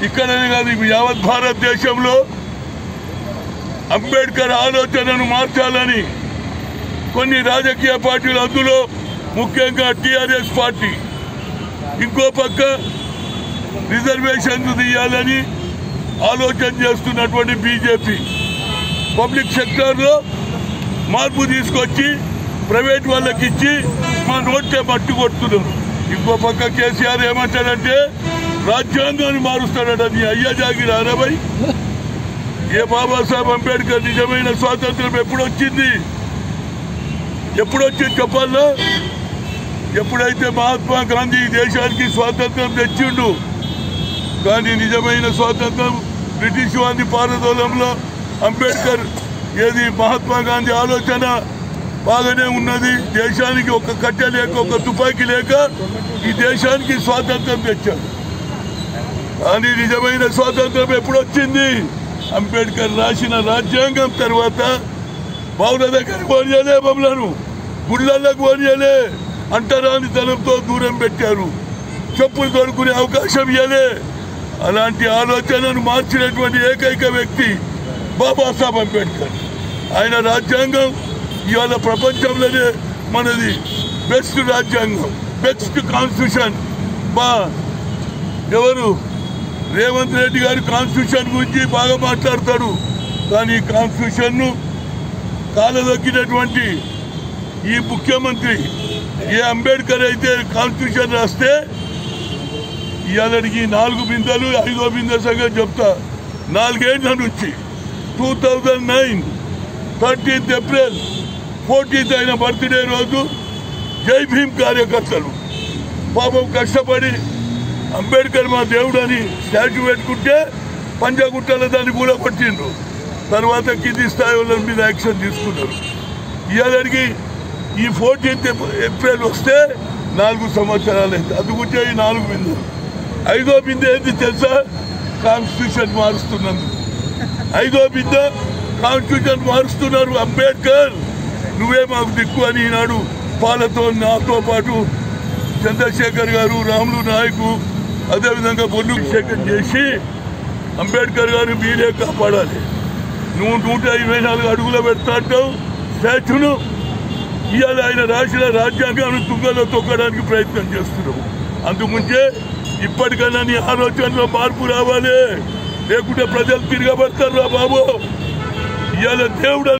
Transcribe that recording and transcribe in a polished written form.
ఇక్కడనే కాదు యావత్ భారతదేశంలో అంబేద్కర్ ఆలోచనను మార్చాలని కొన్ని రాజకీయ పార్టీలు, అందులో ముఖ్యంగా టీఆర్ఎస్ పార్టీ ఇంకో పక్క రిజర్వేషన్లు తీయాలని ఆలోచన చేస్తున్నటువంటి బీజేపీ పబ్లిక్ సెక్టార్లో మార్పు తీసుకొచ్చి ప్రైవేట్ వాళ్ళకి ఇచ్చి మా నోటే మట్టు కొడుతున్నారు. ఇంకో పక్క కేసీఆర్ ఏమంటాడంటే రాజ్యాంగాన్ని మారుస్తాడట. నీ అయ్యా జాగిరా అరవై ఏ బాబాసాహెబ్ అంబేద్కర్ నిజమైన స్వాతంత్రం ఎప్పుడొచ్చింది చెప్పాలా? ఎప్పుడైతే మహాత్మా గాంధీ దేశానికి స్వాతంత్రం తెచ్చిండు. కానీ నిజమైన స్వాతంత్రం బ్రిటిష్ వారి పారదోలంలో అంబేద్కర్ ఏది మహాత్మా గాంధీ ఆలోచన బాగానే ఉన్నది. దేశానికి ఒక కట్టె లేక ఒక తుపాకీ లేక ఈ దేశానికి స్వాతంత్రం తెచ్చాడు. కానీ నిజమైన స్వాతంత్రం ఎప్పుడొచ్చింది? అంబేద్కర్ రాసిన రాజ్యాంగం తర్వాత బావుల దగ్గరికి పోనీయలే, మమ్మలను గుళ్ళకు పోనీయలే, అంటరాని ధనంతో దూరం పెట్టారు, చెప్పులు దొరుకునే అవకాశం ఇవ్వలే. అలాంటి ఆలోచనను మార్చినటువంటి ఏకైక వ్యక్తి బాబాసాహెబ్ అంబేద్కర్. ఆయన రాజ్యాంగం ఇవాళ ప్రపంచంలోనే మనది బెస్ట్ రాజ్యాంగం, బెస్ట్ కాన్స్టిట్యూషన్. ఎవరు రేవంత్ రెడ్డి గారు కాన్స్టిట్యూషన్ గురించి బాగా మాట్లాడతాడు. కానీ కాన్స్టిట్యూషన్ను కాలదొక్కినటువంటి ఈ ముఖ్యమంత్రి ఏ అంబేద్కర్ అయితే కాన్స్టిట్యూషన్ రాస్తే ఇవాళకి 4 బిందెలు 5వ బిందె సంగతి చెప్తా. 4 ఏళ్ల నుంచి 2009 13th April 14th ఆయన బర్త్డే రోజు జై భీమ్ కార్యకర్తలు పాపం కష్టపడి అంబేద్కర్ మా దేవుడు అని స్టాచ్యూ పెట్టుకుంటే పంజాగుట్టలో దాన్ని కూలగొట్టిండ్రు. తర్వాత కింది స్థాయి వాళ్ళ మీద యాక్షన్ తీసుకున్నారు. ఇవాళకి ఈ 14th April వస్తే 4 సంవత్సరాలు అయితే అందుకుంటే ఈ 4 బిందెలు. 5వ బిందె ఏంటి తెలుసా? కాన్స్టిట్యూషన్ మారుస్తున్నందుకు 5వ బిందె కాన్స్టిట్యూషన్ మారుస్తున్నారు. అంబేద్కర్ నువ్వే మాకు దిక్కు అని ఈనాడు పాలతో నాతో పాటు చంద్రశేఖర్ గారు, రాములు నాయకు, అదేవిధంగా బొల్లు శేఖర్ చేసి అంబేద్కర్ గారిని మీరే కాపాడాలి. నువ్వు 124 అడుగులు పెడతాంటావు స్టాచ్యూను. ఇవాళ ఆయన రాసిన రాజ్యాంగాన్ని తుంగలో తొక్కడానికి ప్రయత్నం చేస్తున్నావు. అందుకుంటే ఇప్పటికైనా నీ ఆలోచనలో మార్పు రావాలి, లేకుంటే ప్రజలు తిరగబడతారు రా బాబు. ఇవాళ దేవుడు